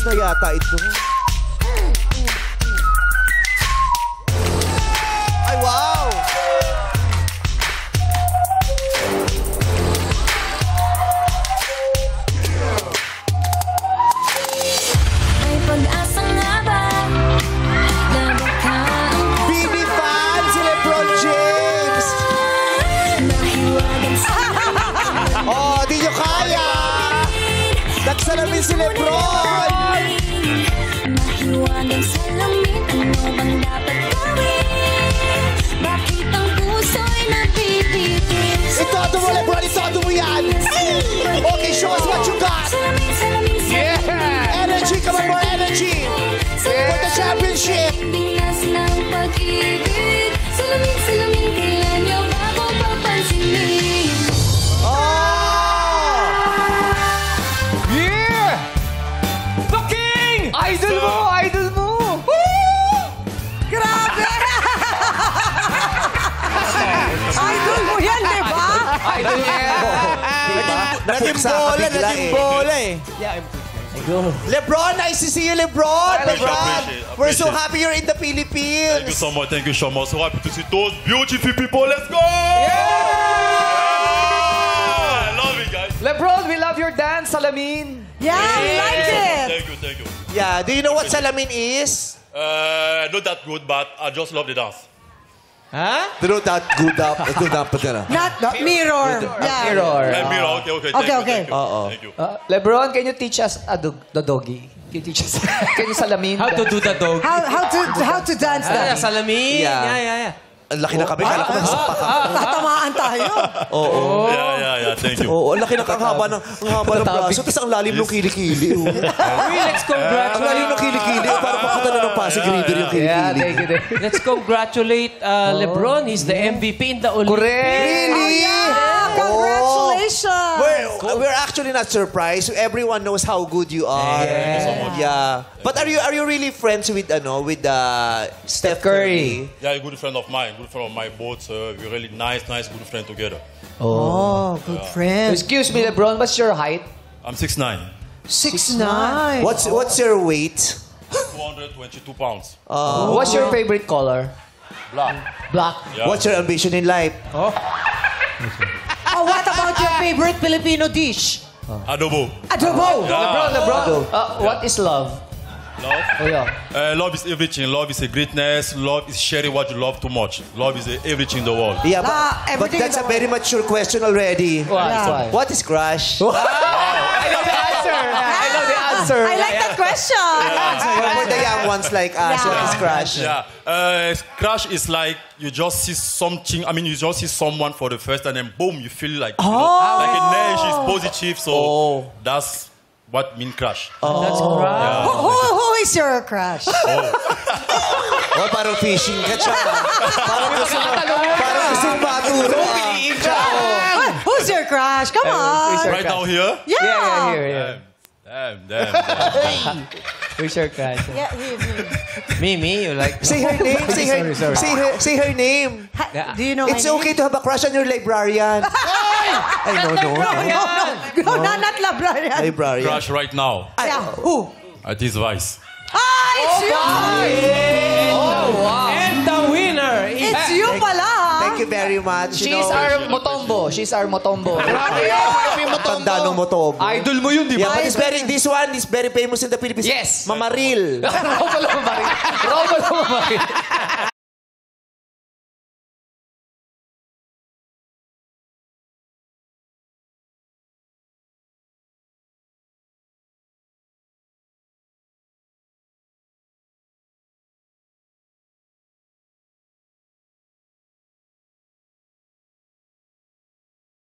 na yata ito. Ay, wow! May pag-asa nga ba na baka ang BB fan si Lebron James! nahiwagan sa Oh, di nyo kaya! Nagsalamin si Lebron! nahiwagan sa lamin. Ano bang dapat gawin? Bakit ang puso'y napipitin? Itodo mo, Lebron! Itodo mo yan! Okay, show us what you got! Salamin, salamin, salamin. Energy! Come on, more energy! For the championship! Binas ng pag-ibig. Salamin, salamin, kailan niyo ba ako papansinin? Oh! Yeah! The King! Idol mo! Idol mo! Grabe! Idol mo yan, di ba? Idol niya! Naging bola, naging bola eh. Lebron, nice to see you, Lebron. Appreciate. We're so happy you're in the Philippines. Thank you so much. Thank you so much. So happy to see those beautiful people. Let's go! I love it, guys. Lebron, we love your dance, Salamin. Yeah, we like it. Thank you, thank you. Yeah, do you know what salamin is? Not that good, but I just love the dance. Not that good up na. Not mirror. Yeah. Mirror. Mirror, okay. Thank Okay, you, okay. Thank you. Thank you. Lebron, can you teach us the doggy? Can you teach us? Can you Salamin? How to do the dog? How to dance that? Salamin. Yeah. Ang laki na kami. Kala ko masapak ka. Tatamaan tayo. Oo. Yeah. Thank you. Oo, ang laki na ang haba ng braso. Tapos ang lalim ng kilikili. Oh. Let's Ang lalim congratulate. ng kilikili. Parang papunta na ng Pasig River yung Yeah, kilikili. thank you. Let's congratulate LeBron. He's the MVP in the Olympics. Correct. Really? Congratulations. We're actually not surprised. Everyone knows how good you are. Thank you so much. Yeah. But are you really friends with Steph Curry? Yeah, a good friend of mine. Both. We're really nice, good friend together. Oh, good friend. Excuse me, Lebron, what's your height? I'm 6'9", 6'9". What's your weight? 222 pounds. What's your favorite color? Black. Black. Yeah. What's your ambition in life? Oh, what about your favorite Filipino dish? Adobo. Adobo. Lebron, what is love? Love? Oh, yeah. Love is everything. Love is a greatness. Love is sharing what you love too much. Love is everything in the world. Yeah, but everything that's in a the very mature question already. Why? What is crush? I know the answer. I know the answer. I like that question. For the young ones like us, what is crush? Yeah. Crush is like you just see something. I mean, you just see someone for the first time, and boom, you feel like like an energy is positive. So that's what mean crush. That's right. Who is your crush? Oh, parang fishing ka siya. Parang gusto mong maturo. Who's your crush? Come on. Right now here. Yeah. Here. Damn. Who's your crush? Yeah, Me, you like... Say her name. Say her name. Do you know It's my name? okay to have a crush on your librarian. Ay, no. No, not librarian. Librarian. Crush right now. Yeah. Who? At his vice. It's you. And the winner is... It's you pala. Thank you very much. She's our Motombo. Tanda ng Motombo. Idol mo yun, di Yeah, ba? but this one is very famous in the Philippines. Yes. Mamaril. Romulo Mamaril.